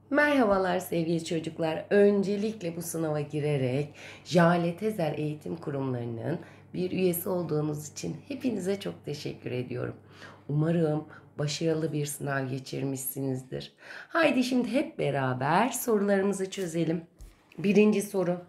Merhabalar sevgili çocuklar. Öncelikle bu sınava girerek Jale Tezer Eğitim Kurumları'nın bir üyesi olduğunuz için hepinize çok teşekkür ediyorum. Umarım başarılı bir sınav geçirmişsinizdir. Haydi şimdi hep beraber sorularımızı çözelim. Birinci soru.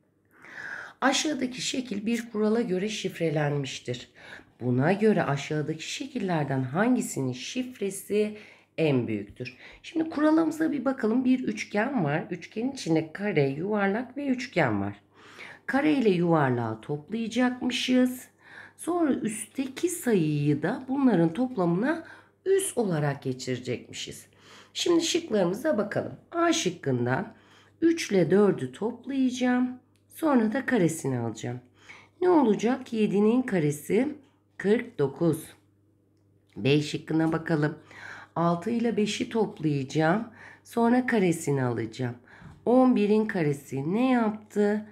Aşağıdaki şekil bir kurala göre şifrelenmiştir. Buna göre aşağıdaki şekillerden hangisinin şifresi en büyüktür? Şimdi kuralımıza bir bakalım. Bir üçgen var. Üçgenin içinde kare, yuvarlak ve üçgen var. Kare ile yuvarlağı toplayacakmışız. Sonra üstteki sayıyı da bunların toplamına üs olarak geçirecekmişiz. Şimdi şıklarımıza bakalım. A şıkkında 3 ile 4'ü toplayacağım. Sonra da karesini alacağım. Ne olacak? 7'nin karesi 49. B şıkkına bakalım. 6 ile 5'i toplayacağım. Sonra karesini alacağım. 11'in karesi ne yaptı?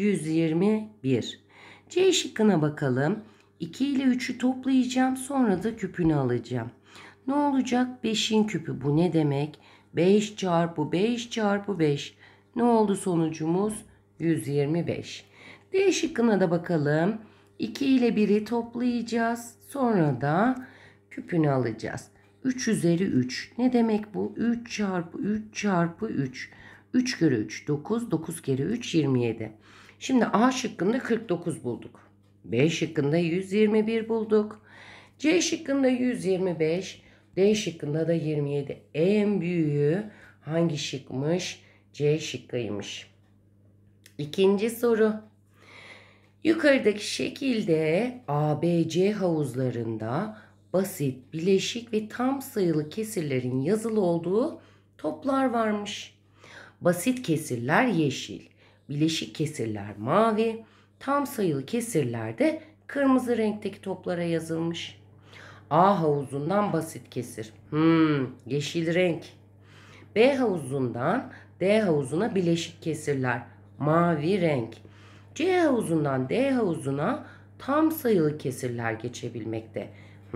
121. C şıkkına bakalım. 2 ile 3'ü toplayacağım. Sonra da küpünü alacağım. Ne olacak? 5'in küpü. Bu ne demek? 5 çarpı 5 çarpı 5. Ne oldu sonucumuz? 125. D şıkkına da bakalım. 2 ile 1'i toplayacağız. Sonra da küpünü alacağız. 3 üzeri 3. Ne demek bu? 3 çarpı 3 çarpı 3. 3 kere 3 9. 9 kere 3 27. Şimdi A şıkkında 49 bulduk. B şıkkında 121 bulduk. C şıkkında 125. D şıkkında da 27. En büyüğü hangi şıkmış? C şıkkıymış. İkinci soru. Yukarıdaki şekilde ABC havuzlarında basit, bileşik ve tam sayılı kesirlerin yazılı olduğu toplar varmış. Basit kesirler yeşil, bileşik kesirler mavi, tam sayılı kesirler de kırmızı renkteki toplara yazılmış. A havuzundan basit kesir. Yeşil renk. B havuzundan D havuzuna bileşik kesirler. Mavi renk. C havuzundan D havuzuna tam sayılı kesirler geçebilmekte.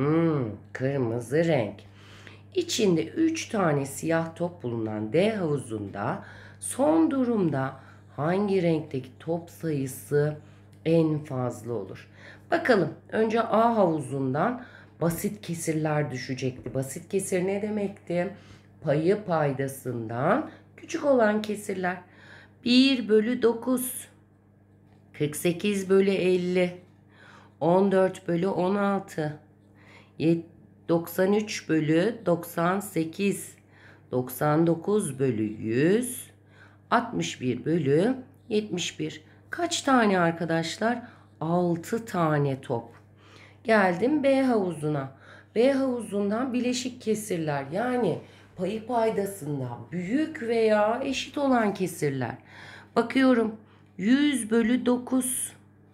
Kırmızı renk. İçinde 3 tane siyah top bulunan D havuzunda son durumda hangi renkteki top sayısı en fazla olur? Bakalım. Önce A havuzundan basit kesirler düşecekti. Basit kesir ne demekti? Payı paydasından küçük olan kesirler. 1 bölü 9, 48 bölü 50, 14 bölü 16, 93 bölü 98, 99 bölü 100, 61 bölü 71. Kaç tane arkadaşlar? 6 tane top. Geldim B havuzuna. B havuzundan bileşik kesirler, yani payı paydasından büyük veya eşit olan kesirler. Bakıyorum. 100 bölü 9,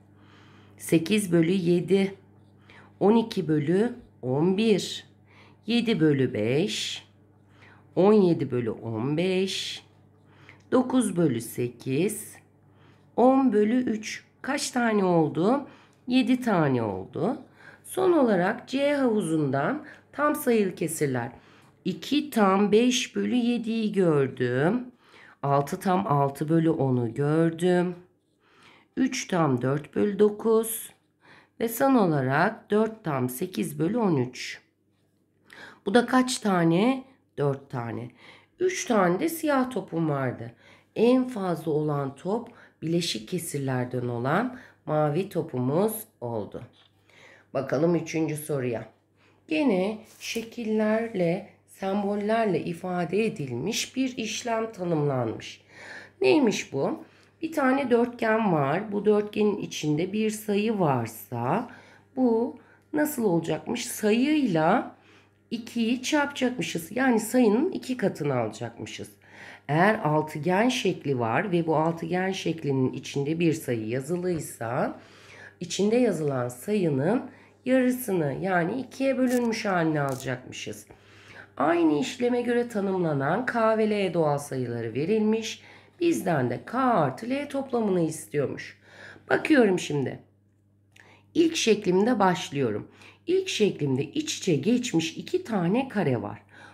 8 bölü 7, 12 bölü 11, 7 bölü 5, 17 bölü 15, 9 bölü 8, 10 bölü 3. Kaç tane oldu? 7 tane oldu. Son olarak C havuzundan tam sayılı kesirler. 2 tam 5 bölü 7'yi gördüm. 6 tam 6 bölü 10'u gördüm. 3 tam 4 bölü 9. Ve son olarak 4 tam 8 bölü 13. Bu da kaç tane? 4 tane. 3 tane de siyah topum vardı. En fazla olan top bileşik kesirlerden olan mavi topumuz oldu. Bakalım 3. soruya. Gene şekillerle, sembollerle ifade edilmiş bir işlem tanımlanmış. Neymiş bu? Bir tane dörtgen var. Bu dörtgenin içinde bir sayı varsa bu nasıl olacakmış? Sayıyla 2'yi çarpacakmışız. Yani sayının 2 katını alacakmışız. Eğer altıgen şekli var ve bu altıgen şeklinin içinde bir sayı yazılıysa içinde yazılan sayının yarısını, yani 2'ye bölünmüş halini alacakmışız. Aynı işleme göre tanımlanan K ve L doğal sayıları verilmiş. Bizden de K artı L toplamını istiyormuş. Bakıyorum şimdi. İlk şeklimde başlıyorum. İlk şeklimde iç içe geçmiş 2 tane kare var.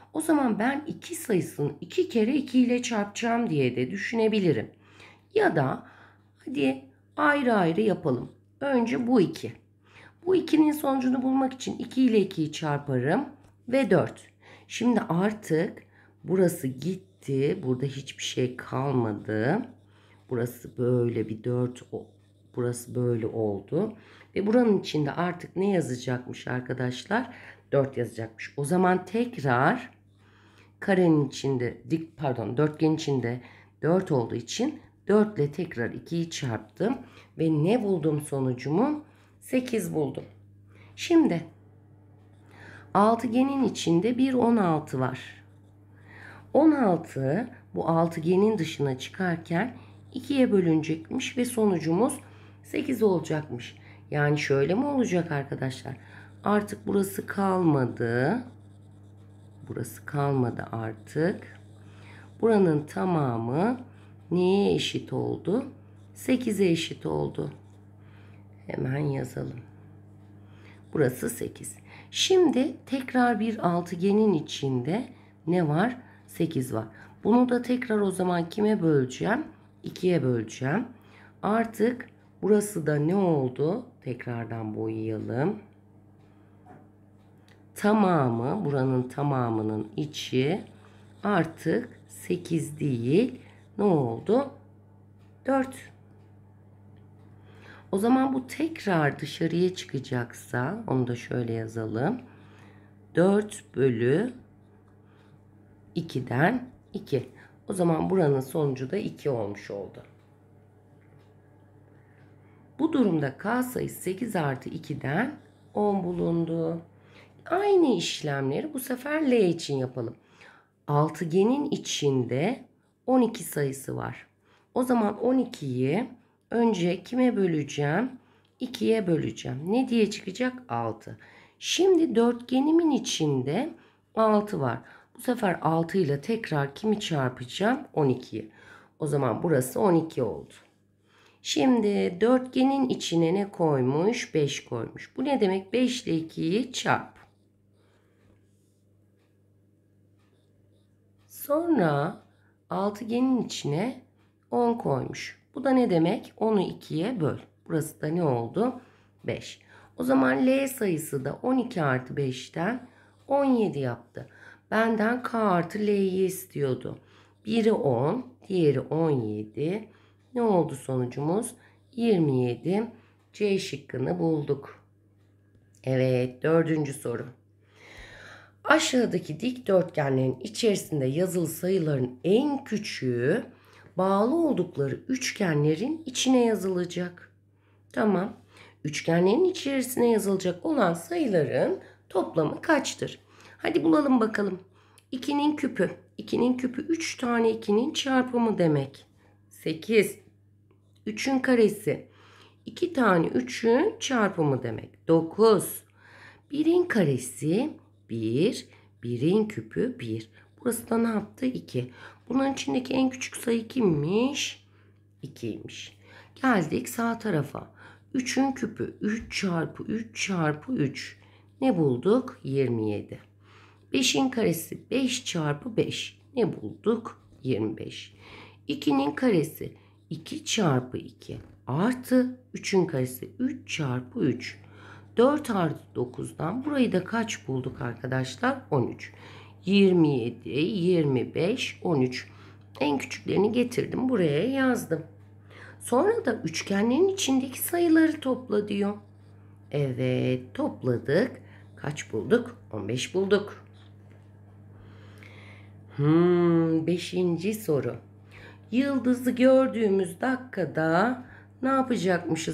O zaman ben 2 sayısını 2 kere 2 ile çarpacağım diye de düşünebilirim. Ya da hadi ayrı ayrı yapalım. Önce bu 2. Bu 2'nin sonucunu bulmak için 2 ile 2'yi çarparım ve 4. Şimdi artık burası gitti. Burada hiçbir şey kalmadı. Burası böyle bir 4, burası böyle oldu. Ve buranın içinde artık ne yazacakmış arkadaşlar? 4 yazacakmış. O zaman tekrar karenin içinde, dörtgenin içinde 4 olduğu için 4 ile tekrar 2'yi çarptım. Ve ne buldum sonucumu? 8 buldum. Şimdi altıgenin içinde bir 16 var. 16 bu altıgenin dışına çıkarken 2'ye bölünecekmiş ve sonucumuz 8 olacakmış. Yani şöyle mi olacak arkadaşlar? Artık burası kalmadı. Burası kalmadı artık. Buranın tamamı neye eşit oldu? 8'e eşit oldu. Hemen yazalım. Burası 8. Şimdi tekrar bir altıgenin içinde ne var? 8 var. Bunu da tekrar o zaman kime böleceğim? 2'ye böleceğim. Artık burası da ne oldu? Tekrardan boyayalım. Tamamı, buranın tamamının içi artık 8 değil. Ne oldu? 4. O zaman bu tekrar dışarıya çıkacaksa onu da şöyle yazalım. 4 bölü 2'den 2. O zaman buranın sonucu da 2 olmuş oldu. Bu durumda K sayısı 8 artı 2'den 10 bulundu. Aynı işlemleri bu sefer L için yapalım. Altıgenin içinde 12 sayısı var. O zaman 12'yi önce kime böleceğim? 2'ye böleceğim. Ne diye çıkacak? 6. Şimdi dörtgenimin içinde 6 var. Bu sefer 6 ile tekrar kimi çarpacağım? 12'yi. O zaman burası 12 oldu. Şimdi dörtgenin içine ne koymuş? 5 koymuş. Bu ne demek? 5 ile 2'yi çarp. Sonra altıgenin içine 10 koymuş. Bu da ne demek? 10'u 2'ye böl. Burası da ne oldu? 5. O zaman L sayısı da 12 artı 5'ten 17 yaptı. Benden K artı L'yi istiyordu. Biri 10, diğeri 17. Ne oldu sonucumuz? 27. C şıkkını bulduk. Evet, dördüncü soru. Aşağıdaki dikdörtgenlerin içerisinde yazılı sayıların en küçüğü bağlı oldukları üçgenlerin içine yazılacak. Tamam. Üçgenlerin içerisine yazılacak olan sayıların toplamı kaçtır? Hadi bulalım bakalım. 2'nin küpü. 2'nin küpü 3 tane 2'nin çarpımı demek. 8. 3'ün karesi. 2 tane 3'ün çarpımı demek. 9. 1'in karesi 1. 1'in küpü 1. Burası da ne yaptı? 2. Bunun içindeki en küçük sayı kimmiş? 2'ymiş. Geldik sağ tarafa. 3'ün küpü 3 çarpı 3 çarpı 3. Ne bulduk? 27. 5'in karesi 5 çarpı 5. Ne bulduk? 25. 2'nin karesi 2 çarpı 2 artı 3'ün karesi 3 çarpı 3. 4 artı 9'dan burayı da kaç bulduk arkadaşlar? 13. 27, 25, 13. En küçüklerini getirdim buraya yazdım. Sonra da üçgenlerin içindeki sayıları topla diyor. Evet, topladık. Kaç bulduk? 15 bulduk. Beşinci soru. Yıldızı gördüğümüz dakikada ne yapacakmışız?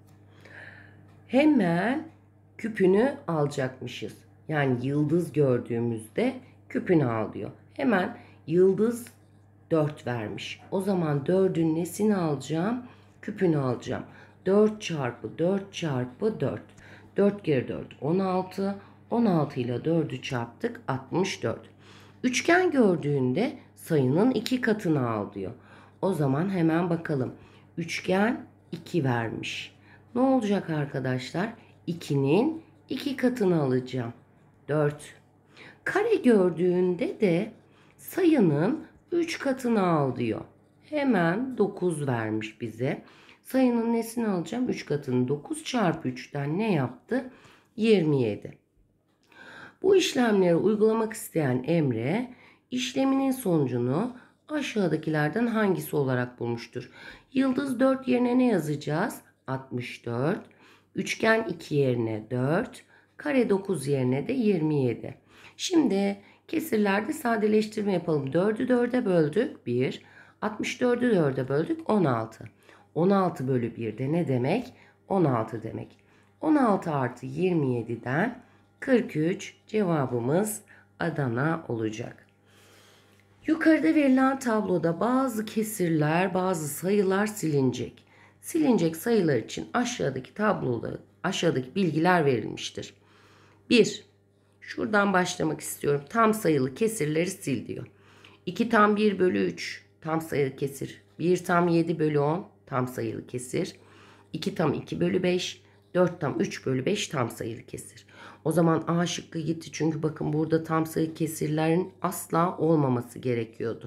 Hemen küpünü alacakmışız. Yani yıldız gördüğümüzde küpünü al diyor. Hemen yıldız 4 vermiş. O zaman 4'ün nesini alacağım? Küpünü alacağım. 4 çarpı 4 çarpı 4. 4 kere 4 16. 16 ile 4'ü çarptık 64. Üçgen gördüğünde sayının 2 katını al diyor. O zaman hemen bakalım. Üçgen 2 vermiş. Ne olacak arkadaşlar? 2'nin 2 katını alacağım. 4. Kare gördüğünde de sayının 3 katını al diyor. Hemen 9 vermiş bize. Sayının nesini alacağım? 3 katını. 9 çarpı 3'ten ne yaptı? 27. Bu işlemleri uygulamak isteyen Emre, işleminin sonucunu aşağıdakilerden hangisi olarak bulmuştur? Yıldız 4 yerine ne yazacağız? 64. Üçgen 2 yerine 4. Kare 9 yerine de 27. Şimdi kesirlerde sadeleştirme yapalım. 4'ü 4'e böldük 1. 64'ü 4'e böldük 16. 16 bölü 1 de ne demek? 16 demek. 16 artı 27'den 43, cevabımız Adana olacak. Yukarıda verilen tabloda bazı kesirler, bazı sayılar silinecek. Silinecek sayılar için aşağıdaki tabloda aşağıdaki bilgiler verilmiştir. 1. Şuradan başlamak istiyorum. Tam sayılı kesirleri sil diyor. 2 tam 1 bölü 3 tam sayılı kesir. 1 tam 7 bölü 10 tam sayılı kesir. 2 tam 2 bölü 5. 4 tam 3 bölü 5 tam sayılı kesir. O zaman A şıkkı gitti. Çünkü bakın burada tam sayı kesirlerin asla olmaması gerekiyordu.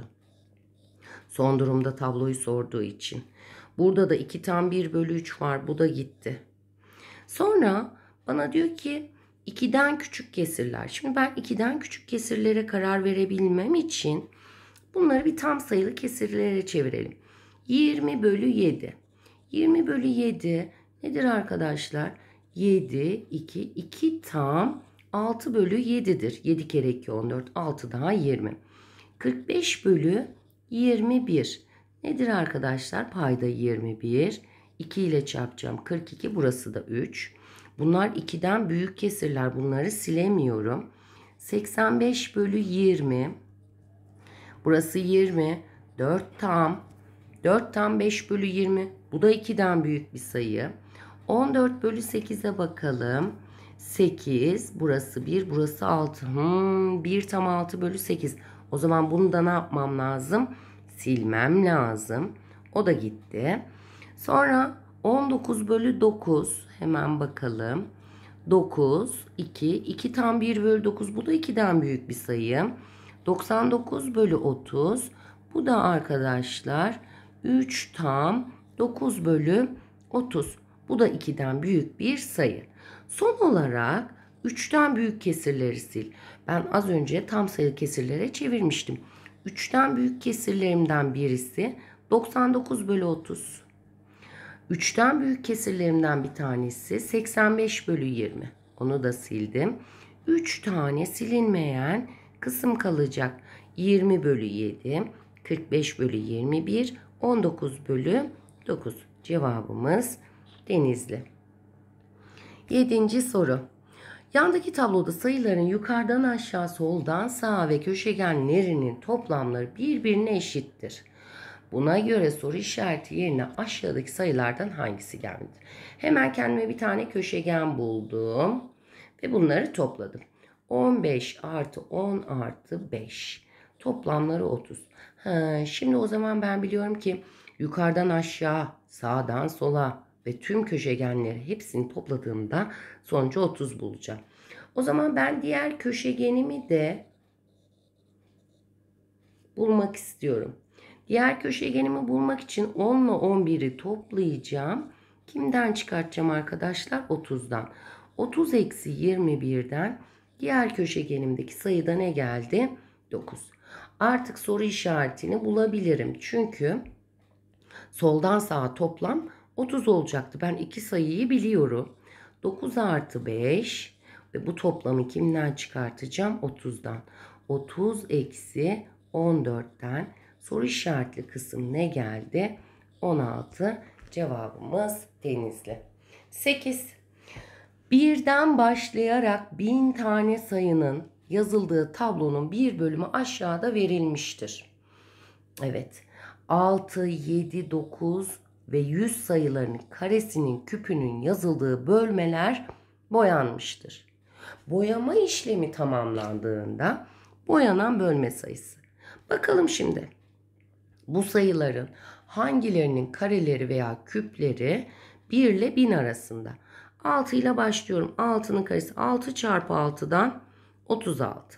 Son durumda tabloyu sorduğu için. Burada da 2 tam 1 bölü 3 var. Bu da gitti. Sonra bana diyor ki 2'den küçük kesirler. Şimdi ben 2'den küçük kesirlere karar verebilmem için bunları bir tam sayılı kesirlere çevirelim. 20 bölü 7. 20 bölü 7 nedir arkadaşlar? 7, 2, 2 tam 6 bölü 7'dir. 7 kere 2, 14, 6 daha 20. 45 bölü 21 nedir arkadaşlar? Payda 21. 2 ile çarpacağım. 42, burası da 3. Bunlar 2'den büyük kesirler. Bunları silemiyorum. 85 bölü 20. Burası 20. 4 tam. 4 tam 5 bölü 20. Bu da 2'den büyük bir sayı. 14 bölü 8'e bakalım. 8. Burası 1. Burası 6. 1 tam 6 bölü 8. O zaman bunu da ne yapmam lazım? Silmem lazım. O da gitti. Sonra 19 bölü 9. Hemen bakalım. 9, 2. 2 tam 1 bölü 9. Bu da 2'den büyük bir sayı. 99 bölü 30. Bu da arkadaşlar 3 tam 9 bölü 30. Bu da 2'den büyük bir sayı. Son olarak 3'ten büyük kesirleri sil. Ben az önce tam sayılı kesirlere çevirmiştim. 3'ten büyük kesirlerimden birisi 99 bölü 30. 3'ten büyük kesirlerimden bir tanesi 85 bölü 20. Onu da sildim. 3 tane silinmeyen kısım kalacak. 20 bölü 7, 45 bölü 21, 19 bölü 9. Cevabımız Denizli. 7. soru. Yandaki tabloda sayıların yukarıdan aşağı, soldan sağa ve köşegenlerinin toplamları birbirine eşittir. Buna göre soru işareti yerine aşağıdaki sayılardan hangisi gelmedi? Hemen kendime bir tane köşegen buldum ve bunları topladım. 15 artı 10 artı 5. Toplamları 30. Şimdi o zaman ben biliyorum ki yukarıdan aşağı, sağdan sola ve tüm köşegenleri hepsini topladığımda sonucu 30 bulacağım. O zaman ben diğer köşegenimi de bulmak istiyorum. Diğer köşegenimi bulmak için 10 ile 11'i toplayacağım. Kimden çıkartacağım arkadaşlar? 30'dan. 30 eksi 21'den diğer köşegenimdeki sayıda ne geldi? 9. Artık soru işaretini bulabilirim. Çünkü soldan sağa toplam 30 olacaktı. Ben iki sayıyı biliyorum. 9 artı 5 ve bu toplamı kimden çıkartacağım? 30'dan. 30 eksi 14'ten soru işaretli kısım ne geldi? 16. Cevabımız Denizli. 8. Birden başlayarak 1000 tane sayının yazıldığı tablonun bir bölümü aşağıda verilmiştir. Evet. 6, 7, 9 ve 100 sayılarının karesinin küpünün yazıldığı bölmeler boyanmıştır. Boyama işlemi tamamlandığında boyanan bölme sayısı. Bakalım şimdi bu sayıların hangilerinin kareleri veya küpleri 1 ile 1000 arasında. 6 ile başlıyorum. 6'nın karesi 6 çarpı 6'dan 36.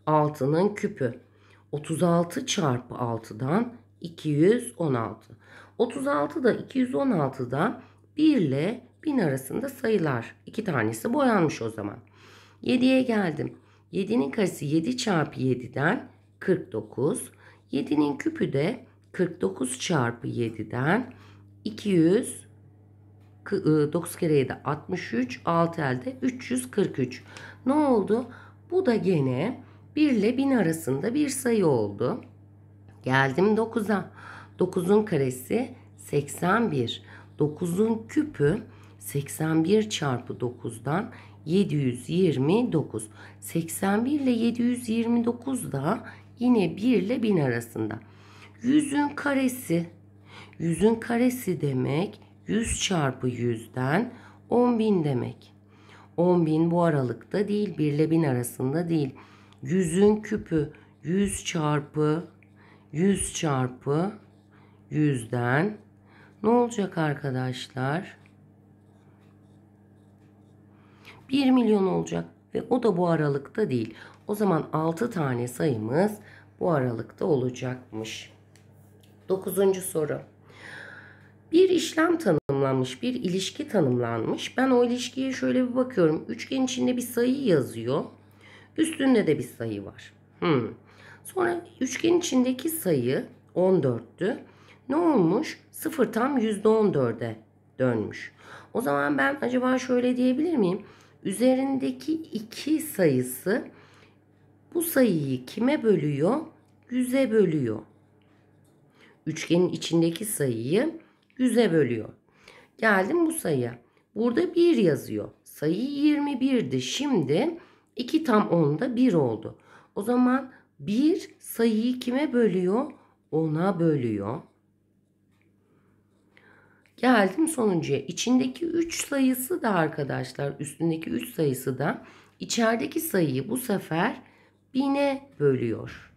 6'nın küpü. 36 çarpı 6'dan 216. 36 da 216'da 1 ile 1000 arasında sayılar. 2 tanesi boyanmış o zaman. 7'ye geldim. 7'nin karesi 7 çarpı 7'den 49. 7'nin küpü de 49 çarpı 7'den 200. 9 kere 7 63. 6 elde 343. Ne oldu? Bu da gene 1 ile 1000 arasında bir sayı oldu. Geldim 9'a. 9'un karesi 81. 9'un küpü 81 çarpı 9'dan 729. 81 ile 729 da yine 1 ile 1000 arasında. 100'ün karesi. 100'ün karesi demek 100 çarpı 100'den 10.000 demek. 10.000 bu aralıkta değil, 1 ile 1000 arasında değil. 100'ün küpü 100 çarpı 100'den ne olacak arkadaşlar? 1 milyon olacak ve o da bu aralıkta değil. O zaman 6 tane sayımız bu aralıkta olacakmış. 9. soru. Bir işlem tanımlanmış, bir ilişki tanımlanmış. Ben o ilişkiye şöyle bir bakıyorum. Üçgen içinde bir sayı yazıyor. Üstünde de bir sayı var. Sonra üçgen içindeki sayı 14'tü. Ne olmuş? 0 tam %14'e dönmüş. O zaman ben acaba şöyle diyebilir miyim? Üzerindeki 2 sayısı bu sayıyı kime bölüyor? 100'e bölüyor. Üçgenin içindeki sayıyı 100'e bölüyor. Geldim bu sayıya. Burada 1 yazıyor. Sayı 21'di. Şimdi 2 tam 10'da 1 oldu. O zaman 1 sayıyı kime bölüyor? 10'a bölüyor. Geldim sonuncuya. İçindeki 3 sayısı da arkadaşlar, üstündeki 3 sayısı da içerideki sayıyı bu sefer 1000'e bölüyor.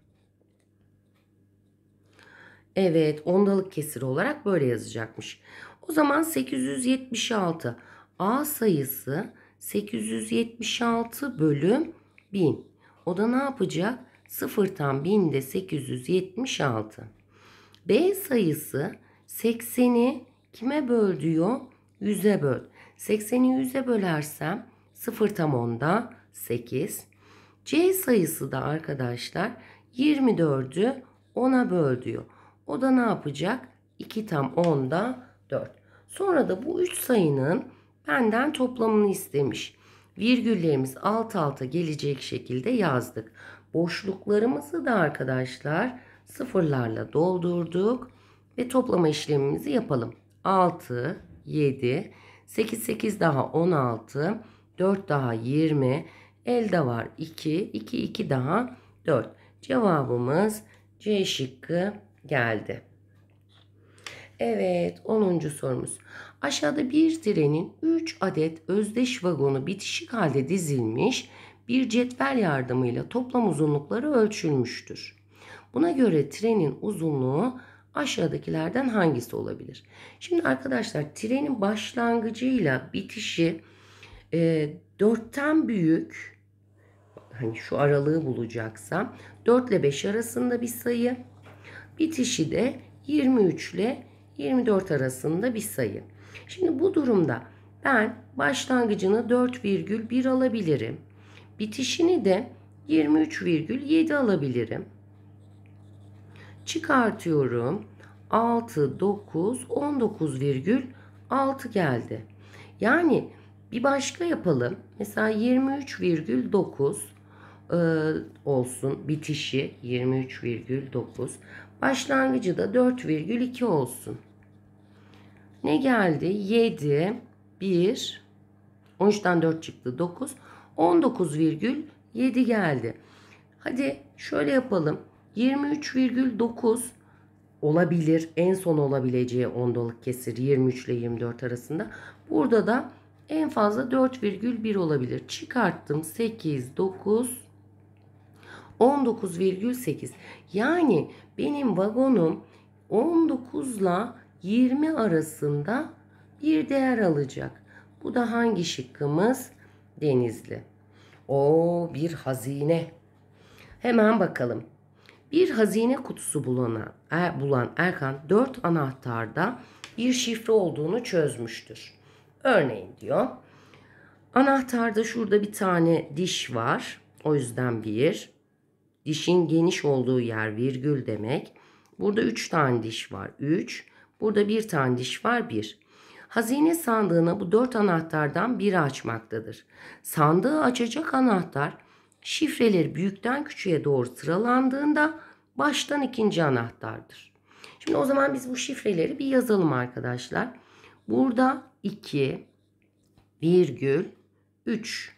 Evet, ondalık kesiri olarak böyle yazacakmış. O zaman 876. A sayısı 876 bölü 1000. O da ne yapacak? 0 tam 1000'de 876. B sayısı 80'i kime böl diyor? 100'e böl. 80'i 100'e bölersem 0 tam 10'da 8. C sayısı da arkadaşlar 24'ü 10'a böl diyor. O da ne yapacak? 2 tam 10'da 4. Sonra da bu 3 sayının benden toplamını istemiş. Virgüllerimiz alt alta gelecek şekilde yazdık. Boşluklarımızı da arkadaşlar sıfırlarla doldurduk ve toplama işlemimizi yapalım. 6, 7, 8, 8 daha 16, 4 daha 20, elde var 2, 2, 2 daha 4. Cevabımız C şıkkı geldi. Evet, 10. sorumuz. Aşağıda bir trenin 3 adet özdeş vagonu bitişik halde dizilmiş bir cetvel yardımıyla toplam uzunlukları ölçülmüştür. Buna göre trenin uzunluğu aşağıdakilerden hangisi olabilir? Şimdi arkadaşlar trenin başlangıcıyla bitişi 4'ten büyük, hani şu aralığı bulacaksam 4 ile 5 arasında bir sayı, bitişi de 23 ile 24 arasında bir sayı. Şimdi bu durumda ben başlangıcını 4,1 alabilirim. Bitişini de 23,7 alabilirim. Çıkartıyorum. 6, 9, 19,6 geldi. Yani bir başka yapalım. Mesela 23,9 olsun. Bitişi 23,9. Başlangıcı da 4,2 olsun. Ne geldi? 7, 1, 13'ten 4 çıktı 9. 19,7 geldi. Hadi şöyle yapalım. 23,9 olabilir. En son olabileceği ondalık kesir 23 ile 24 arasında. Burada da en fazla 4,1 olabilir. Çıkarttım. 8, 9, 19,8. Yani benim vagonum 19 ile 20 arasında bir değer alacak. Bu da hangi şıkkımız? Denizli. O bir hazine. Hemen bakalım. Bir hazine kutusu bulan Erkan 4 anahtarda bir şifre olduğunu çözmüştür. Örneğin diyor. Anahtarda şurada bir tane diş var. O yüzden bir. Dişin geniş olduğu yer virgül demek. Burada 3 tane diş var. 3. Burada bir tane diş var. 1. Hazine sandığına bu 4 anahtardan biri açmaktadır. Sandığı açacak anahtar şifreleri büyükten küçüğe doğru sıralandığında baştan ikinci anahtardır. Şimdi o zaman biz bu şifreleri bir yazalım arkadaşlar. Burada 2 virgül 3.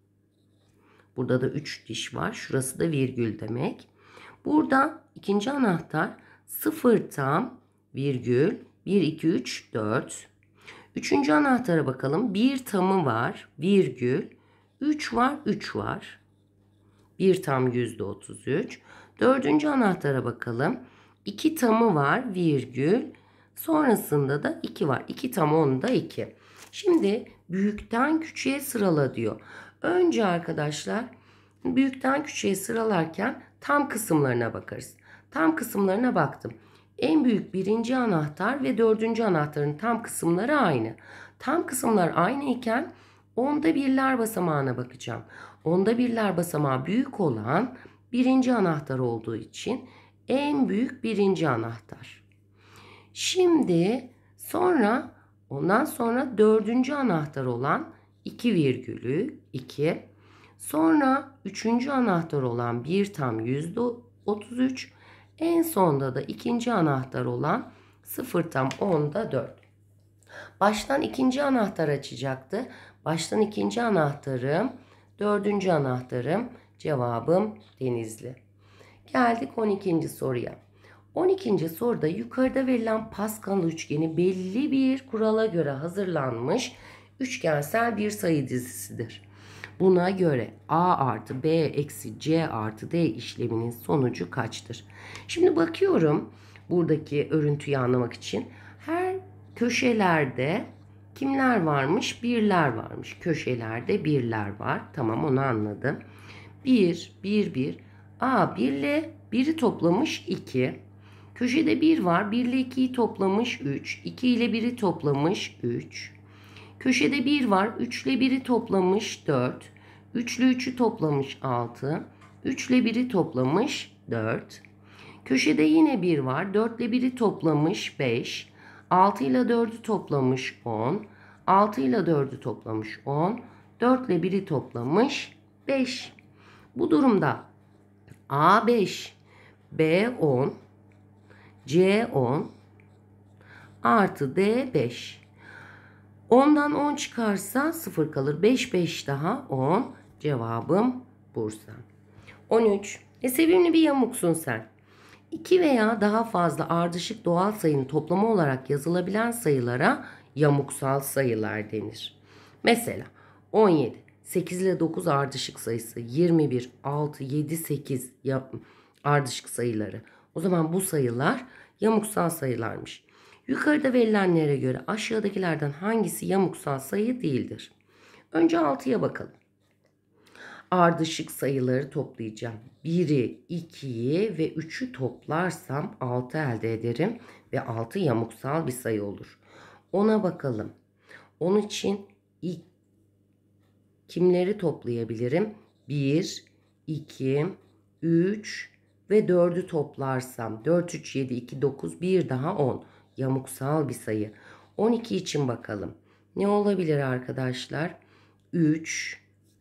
Burada da 3 diş var. Şurası da virgül demek. Burada ikinci anahtar 0 tam virgül 1 2 3 4. Üçüncü anahtara bakalım. 1 tamı var virgül 3 var 3 var. 1 tam %33. Dördüncü anahtara bakalım. 2 tamı var virgül. Sonrasında da 2 var. 2 tam onda 2. Şimdi büyükten küçüğe sırala diyor. Önce arkadaşlar büyükten küçüğe sıralarken tam kısımlarına bakarız. Tam kısımlarına baktım. En büyük birinci anahtar ve dördüncü anahtarın tam kısımları aynı. Tam kısımlar aynı iken onda birler basamağına bakacağım. Onda birler basamağı büyük olan birinci anahtar olduğu için en büyük birinci anahtar. Şimdi ondan sonra dördüncü anahtar olan 2 virgülü 2. Sonra üçüncü anahtar olan 1 tam %33. En sonda da ikinci anahtar olan 0 tam onda 4. Baştan ikinci anahtar açacaktı. Baştan ikinci anahtarım, dördüncü anahtarım, cevabım Denizli. Geldik 12. soruya. 12. soruda yukarıda verilen Pascal üçgeni belli bir kurala göre hazırlanmış üçgensel bir sayı dizisidir. Buna göre A artı B eksi C artı D işleminin sonucu kaçtır? Şimdi bakıyorum buradaki örüntüyü anlamak için. Her köşelerde kimler varmış? Birler varmış. Köşelerde birler var. Tamam, onu anladım. 1, 1, 1. A 1 ile 1'i toplamış 2. Köşede 1 var. 1 ile 2'yi toplamış 3. 2 ile 1'i toplamış 3. Köşede 1 var. 3 ile 1'i toplamış 4. 3 ile 3'ü toplamış 6. 3 ile 1'i toplamış 4. Köşede yine 1 var. 4 ile 1'i toplamış 5. 6 ile 4'ü toplamış 10. 6 ile 4'ü toplamış 10. 4 ile 1'i toplamış 5. Bu durumda A 5, B 10, C 10 artı D 5. 10'dan 10 çıkarsa 0 kalır. 5 5 daha 10. Cevabım Bursa. 13. Sevimli bir yamuksun sen. 2 veya daha fazla ardışık doğal sayının toplamı olarak yazılabilen sayılara yamuksal sayılar denir. Mesela 17, 8 ile 9 ardışık sayısı, 21, 6, 7, 8 ardışık sayıları. O zaman bu sayılar yamuksal sayılarmış. Yukarıda verilenlere göre aşağıdakilerden hangisi yamuksal sayı değildir? Önce 6'ya bakalım. Ardışık sayıları toplayacağım. 1'i, 2'yi ve 3'ü toplarsam 6 elde ederim ve 6 yamuksal bir sayı olur. 10'a bakalım. Onun için kimleri toplayabilirim? 1, 2, 3 ve 4'ü toplarsam 4, 3, 7, 2, 9, 1 daha 10. Yamuksal bir sayı. 12 için bakalım. Ne olabilir arkadaşlar? 3,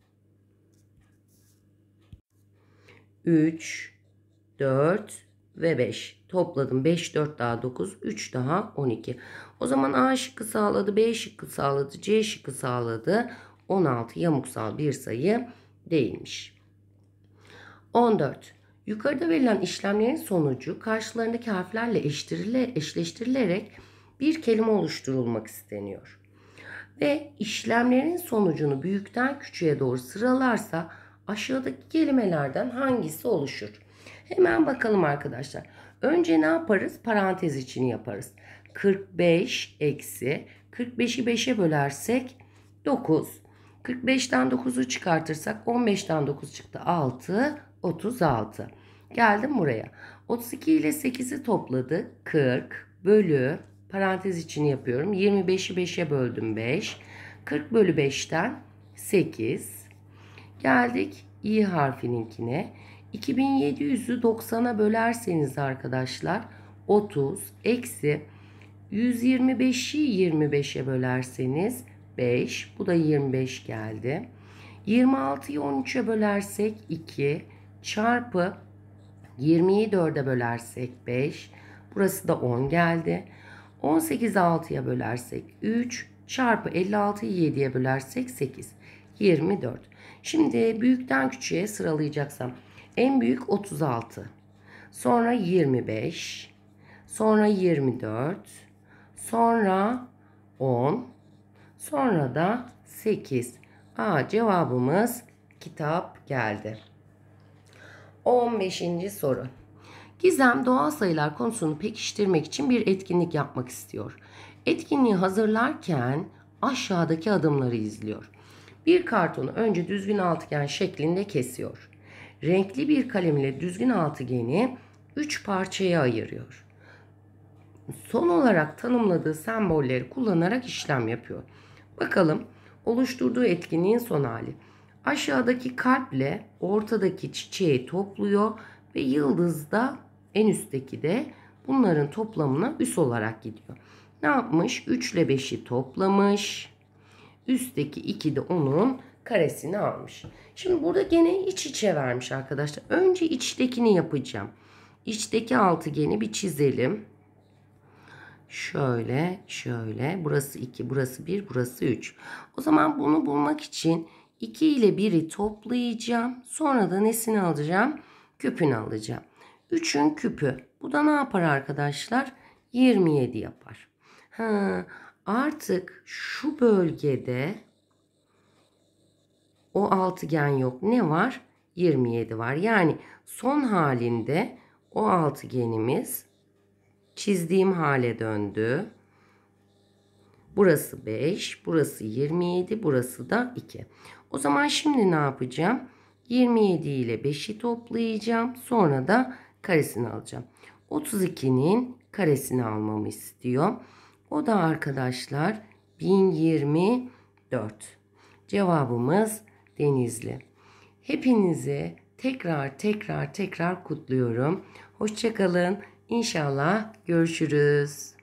4 ve 5. Topladım. 5, 4 daha 9, 3 daha 12. O zaman A şıkkı sağladı, B şıkkı sağladı, C şıkkı sağladı. 16 yamuksal bir sayı değilmiş. 14. Yukarıda verilen işlemlerin sonucu karşılarındaki harflerle eşleştirilerek bir kelime oluşturulmak isteniyor. Ve işlemlerin sonucunu büyükten küçüğe doğru sıralarsa aşağıdaki kelimelerden hangisi oluşur? Hemen bakalım arkadaşlar. Önce ne yaparız? Parantez içini yaparız. 45 eksi 45'i 5'e bölersek 9. 45'ten 9'u çıkartırsak 15'ten 9 çıktı 6. 36. Geldim buraya. 32 ile 8'i topladık. 40 bölü, parantez içini yapıyorum. 25'i 5'e böldüm 5. 40 bölü 5'ten 8. Geldik i harfininkine. 2700'ü 90'a bölerseniz arkadaşlar 30 eksi 125'i 25'e bölerseniz 5. Bu da 25 geldi. 26'yı 13'e bölersek 2 çarpı 20'yi 4'e bölersek 5. Burası da 10 geldi. 18'i 6'ya bölersek 3 çarpı 56'yı 7'ye bölersek 8. 24. Şimdi büyükten küçüğe sıralayacaksam en büyük 36. Sonra 25. Sonra 24. Sonra 10. Sonra da 8. Cevabımız kitap geldi. 15. soru. Gizem doğal sayılar konusunu pekiştirmek için bir etkinlik yapmak istiyor. Etkinliği hazırlarken aşağıdaki adımları izliyor. Bir kartonu önce düzgün altıgen şeklinde kesiyor. Renkli bir kalem ile düzgün altıgeni 3 parçaya ayırıyor. Son olarak tanımladığı sembolleri kullanarak işlem yapıyor. Bakalım oluşturduğu etkinliğin son hali. Aşağıdaki kalple ortadaki çiçeği topluyor ve yıldız da en üstteki de bunların toplamına üs olarak gidiyor. Ne yapmış? 3 ile 5'i toplamış. Üstteki 2 de onun karesini almış. Şimdi burada gene iç içe vermiş arkadaşlar. Önce içtekini yapacağım. İçteki altıgeni bir çizelim. Şöyle, şöyle. Burası 2, burası 1, burası 3. O zaman bunu bulmak için 2 ile 1'i toplayacağım. Sonra da nesini alacağım? Küpünü alacağım. 3'ün küpü. Bu da ne yapar arkadaşlar? 27 yapar. Artık şu bölgede o altıgen yok. Ne var? 27 var. Yani son halinde o altıgenimiz çizdiğim hale döndü. Burası 5, burası 27, burası da 2. O zaman şimdi ne yapacağım? 27 ile 5'i toplayacağım. Sonra da karesini alacağım. 32'nin karesini almamı istiyor. O da arkadaşlar 1024. Cevabımız Denizli. Hepinizi tekrar kutluyorum. Hoşça kalın. İnşallah görüşürüz.